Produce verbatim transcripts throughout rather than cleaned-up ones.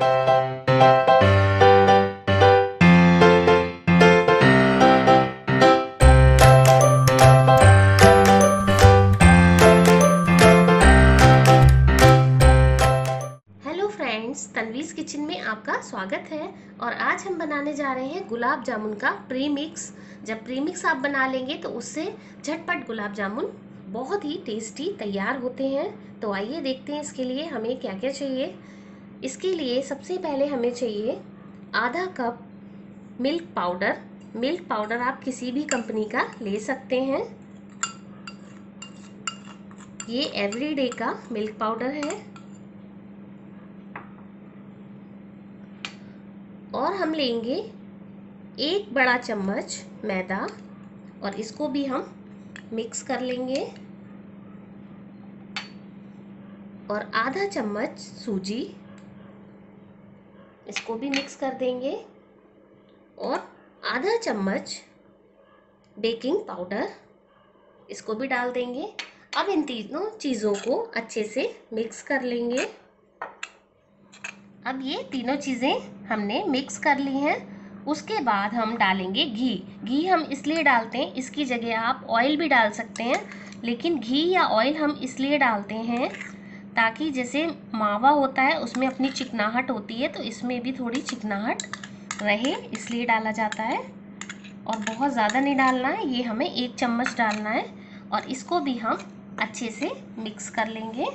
तन्वीज़ kitchen में आपका स्वागत है। और आज हम बनाने जा रहे हैं गुलाब जामुन का प्री मिक्स। जब प्री मिक्स आप बना लेंगे तो उससे झटपट गुलाब जामुन बहुत ही टेस्टी तैयार होते हैं। तो आइए देखते हैं इसके लिए हमें क्या क्या चाहिए। इसके लिए सबसे पहले हमें चाहिए आधा cup milk powder. Milk powder आप किसी भी कंपनी का ले सकते हैं। ये एवरीडे का मिल्क पाउडर है। और हम लेंगे एक बड़ा चम्मच मैदा और इसको भी हम मिक्स कर लेंगे। और आधा चम्मच सूजी, इसको भी मिक्स कर देंगे। और आधा चम्मच बेकिंग पाउडर, इसको भी डाल देंगे। अब इन तीनों चीज़ों को अच्छे से मिक्स कर लेंगे। अब ये तीनों चीज़ें हमने मिक्स कर ली हैं। उसके बाद हम डालेंगे घी। घी हम इसलिए डालते हैं, इसकी जगह आप ऑयल भी डाल सकते हैं, लेकिन घी या ऑयल हम इसलिए डालते हैं ताकि जैसे मावा होता है उसमें अपनी चिकनाहट होती है, तो इसमें भी थोड़ी चिकनाहट रहे, इसलिए डाला जाता है। और बहुत ज़्यादा नहीं डालना है, ये हमें एक चम्मच डालना है। और इसको भी हम अच्छे से मिक्स कर लेंगे।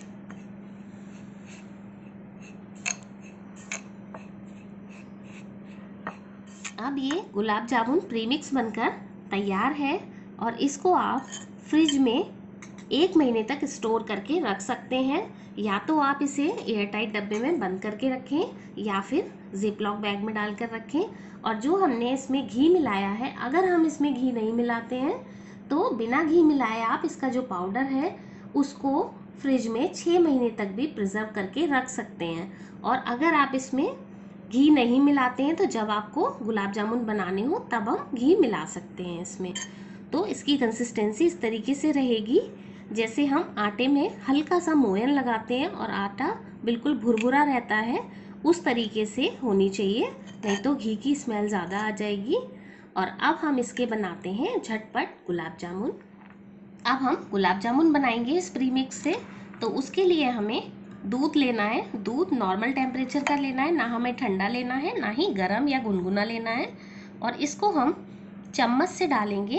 अब ये गुलाब जामुन प्रीमिक्स बनकर तैयार है और इसको आप फ्रिज में एक महीने तक स्टोर करके रख सकते हैं। या तो आप इसे एयरटाइट डब्बे में बंद करके रखें या फिर जिपलॉक बैग में डालकर रखें। और जो हमने इसमें घी मिलाया है, अगर हम इसमें घी नहीं मिलाते हैं तो बिना घी मिलाए आप इसका जो पाउडर है उसको फ्रिज में छः महीने तक भी प्रिजर्व करके रख सकते हैं। और अगर आप इसमें घी नहीं मिलाते हैं तो जब आपको गुलाब जामुन बनाने हो तब हम घी मिला सकते हैं इसमें। तो इसकी कंसिस्टेंसी इस तरीके से रहेगी जैसे हम आटे में हल्का सा मोयन लगाते हैं और आटा बिल्कुल भुरभुरा रहता है, उस तरीके से होनी चाहिए, नहीं तो घी की स्मेल ज़्यादा आ जाएगी। और अब हम इसके बनाते हैं झटपट गुलाब जामुन। अब हम गुलाब जामुन बनाएंगे इस प्रीमिक्स से। तो उसके लिए हमें दूध लेना है। दूध नॉर्मल टेम्परेचर का लेना है, ना हमें ठंडा लेना है ना ही गर्म या गुनगुना लेना है। और इसको हम चम्मच से डालेंगे।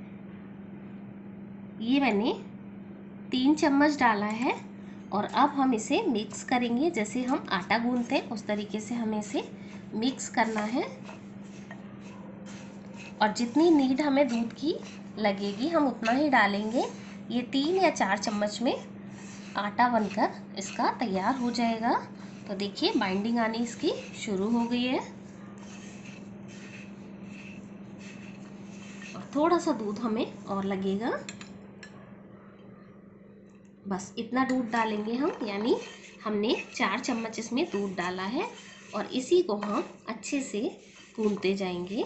ये मैंने तीन चम्मच डाला है। और अब हम इसे मिक्स करेंगे, जैसे हम आटा गूंथते हैं उस तरीके से हमें इसे मिक्स करना है। और जितनी नीड हमें दूध की लगेगी हम उतना ही डालेंगे। ये तीन या चार चम्मच में आटा बनकर इसका तैयार हो जाएगा। तो देखिए बाइंडिंग आनी इसकी शुरू हो गई है। और थोड़ा सा दूध हमें और लगेगा, बस इतना दूध डालेंगे हम, यानी हमने चार चम्मच इसमें दूध डाला है। और इसी को हम अच्छे से गूंथते जाएंगे।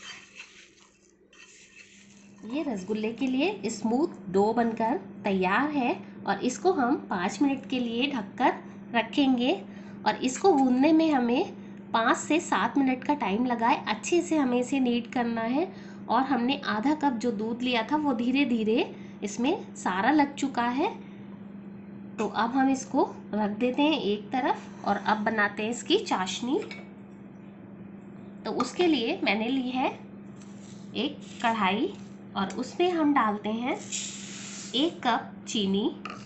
ये रसगुल्ले के लिए स्मूथ डो बनकर तैयार है। और इसको हम पाँच मिनट के लिए ढककर रखेंगे। और इसको गूंदने में हमें पाँच से सात मिनट का टाइम लगा है। अच्छे से हमें इसे नीट करना है। और हमने आधा कप जो दूध लिया था वो धीरे धीरे इसमें सारा लग चुका है। तो अब हम इसको रख देते हैं एक तरफ और अब बनाते हैं इसकी चाशनी। तो उसके लिए मैंने ली है एक कढ़ाई और उसमें हम डालते हैं एक कप चीनी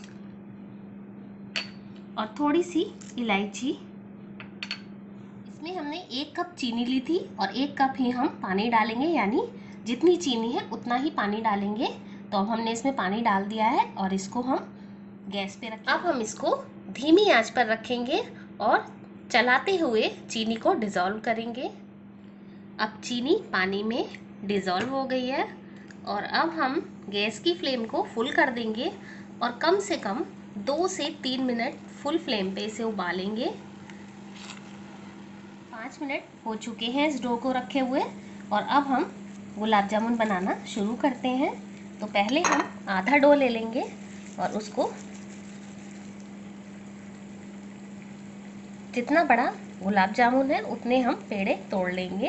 और थोड़ी सी इलायची। इसमें हमने एक कप चीनी ली थी और एक कप ही हम पानी डालेंगे, यानी जितनी चीनी है उतना ही पानी डालेंगे। तो अब हमने इसमें पानी डाल दिया है और इसको हम गैस पे रखेंगे। अब हम इसको धीमी आंच पर रखेंगे और चलाते हुए चीनी को डिज़ोल्व करेंगे। अब चीनी पानी में डिज़ोल्व हो गई है। और अब हम गैस की फ्लेम को फुल कर देंगे और कम से कम दो से तीन मिनट फुल फ्लेम पे इसे उबालेंगे। पाँच मिनट हो चुके हैं इस डो को रखे हुए और अब हम गुलाब जामुन बनाना शुरू करते हैं। तो पहले हम आधा डो ले लेंगे और उसको जितना बड़ा गुलाब जामुन है उतने हम पेड़े तोड़ लेंगे।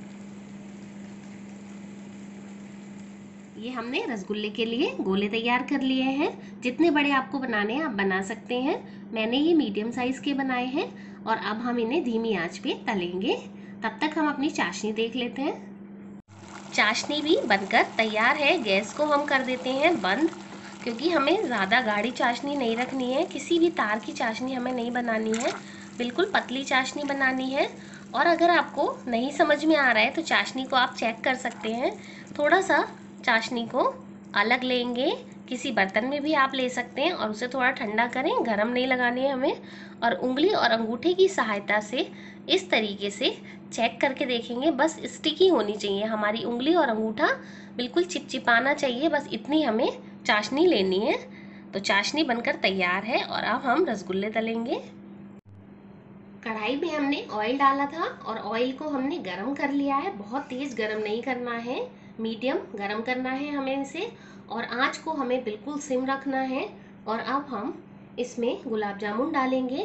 ये हमने रसगुल्ले के लिए गोले तैयार कर लिए हैं। जितने बड़े आपको बनाने हैं आप बना सकते हैं। मैंने ये मीडियम साइज के बनाए हैं और अब हम इन्हें धीमी आंच पे तलेंगे। तब तक हम अपनी चाशनी देख लेते हैं। चाशनी भी बनकर तैयार है। गैस को हम कर देते हैं बंद, क्योंकि हमें ज़्यादा गाढ़ी चाशनी नहीं रखनी है। किसी भी तार की चाशनी हमें नहीं बनानी है, बिल्कुल पतली चाशनी बनानी है। और अगर आपको नहीं समझ में आ रहा है तो चाशनी को आप चेक कर सकते हैं। थोड़ा सा चाशनी को अलग लेंगे, किसी बर्तन में भी आप ले सकते हैं और उसे थोड़ा ठंडा करें। गरम नहीं लगानी है हमें। और उंगली और अंगूठे की सहायता से इस तरीके से चेक करके देखेंगे। बस स्टिकी होनी चाहिए हमारी उंगली और अंगूठा, बिल्कुल चिपचिपाना चाहिए। बस इतनी हमें चाशनी लेनी है। तो चाशनी बनकर तैयार है और अब हम रसगुल्ले तलेंगे। कढ़ाई में हमने ऑयल डाला था और ऑयल को हमने गरम कर लिया है। बहुत तेज गरम नहीं करना है, मीडियम गरम करना है हमें इसे। और आंच को हमें बिल्कुल सिम रखना है। और अब हम इसमें गुलाब जामुन डालेंगे।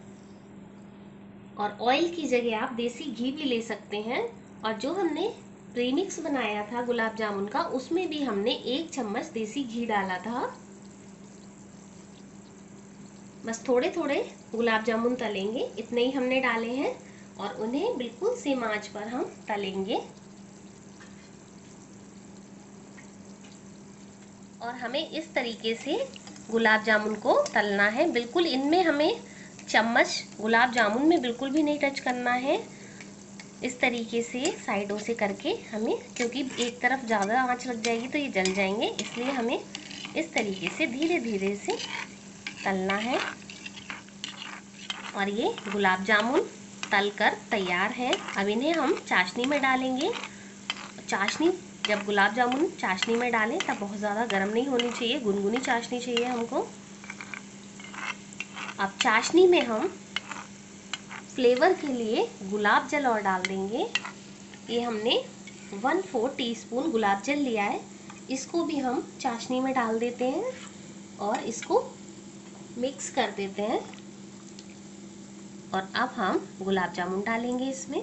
और ऑयल की जगह आप देसी घी भी ले सकते हैं। और जो हमने प्रीमिक्स बनाया था गुलाब जामुन का, उसमें भी हमने एक चम्मच देसी घी डाला था। बस थोड़े थोड़े गुलाब जामुन तलेंगे, इतने ही हमने डाले हैं। और उन्हें बिल्कुल सेम आंच पर हम तलेंगे। और हमें इस तरीके से गुलाब जामुन को तलना है। बिल्कुल इनमें हमें चम्मच गुलाब जामुन में बिल्कुल भी नहीं टच करना है। इस तरीके से साइडों से करके हमें, क्योंकि एक तरफ ज़्यादा आंच लग जाएगी तो ये जल जाएंगे, इसलिए हमें इस तरीके से धीरे धीरे से तलना है। और ये गुलाब जामुन तलकर तैयार है। अब इन्हें हम चाशनी में डालेंगे। चाशनी जब गुलाब जामुन चाशनी में डालें तब बहुत ज़्यादा गर्म नहीं होनी चाहिए, गुनगुनी चाशनी चाहिए हमको। अब चाशनी में हम फ्लेवर के लिए गुलाब जल और डाल देंगे। ये हमने वन फोर टीस्पून गुलाब जल लिया है। इसको भी हम चाशनी में डाल देते हैं और इसको मिक्स कर देते हैं। और अब हम गुलाब जामुन डालेंगे इसमें।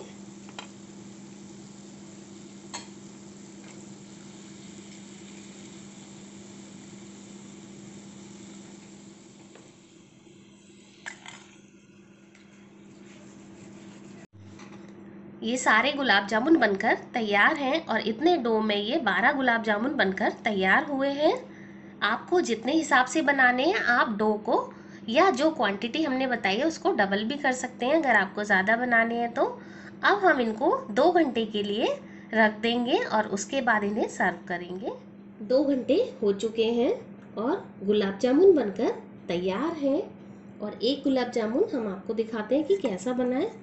ये सारे गुलाब जामुन बनकर तैयार हैं और इतने डो में ये बारह गुलाब जामुन बनकर तैयार हुए हैं। आपको जितने हिसाब से बनाने हैं आप डो को, या जो क्वांटिटी हमने बताई है उसको डबल भी कर सकते हैं अगर आपको ज़्यादा बनाने हैं तो। अब हम इनको दो घंटे के लिए रख देंगे और उसके बाद इन्हें सर्व करेंगे। दो घंटे हो चुके हैं और गुलाब जामुन बनकर तैयार है। और एक गुलाब जामुन हम आपको दिखाते हैं कि कैसा बना है।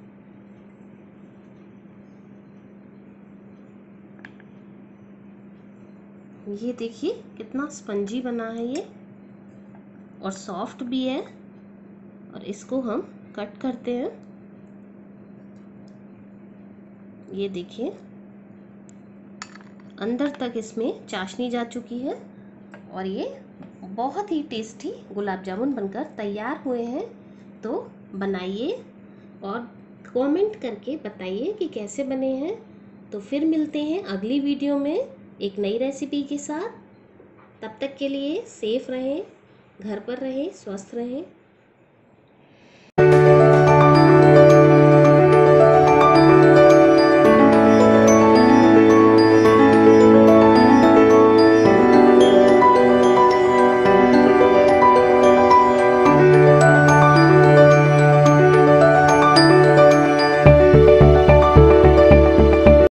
ये देखिए कितना स्पंजी बना है ये, और सॉफ्ट भी है। और इसको हम कट करते हैं। ये देखिए अंदर तक इसमें चाशनी जा चुकी है और ये बहुत ही टेस्टी गुलाब जामुन बनकर तैयार हुए हैं। तो बनाइए और कमेंट करके बताइए कि कैसे बने हैं। तो फिर मिलते हैं अगली वीडियो में एक नई रेसिपी के साथ। तब तक के लिए सेफ रहें, घर पर रहें, स्वस्थ रहें।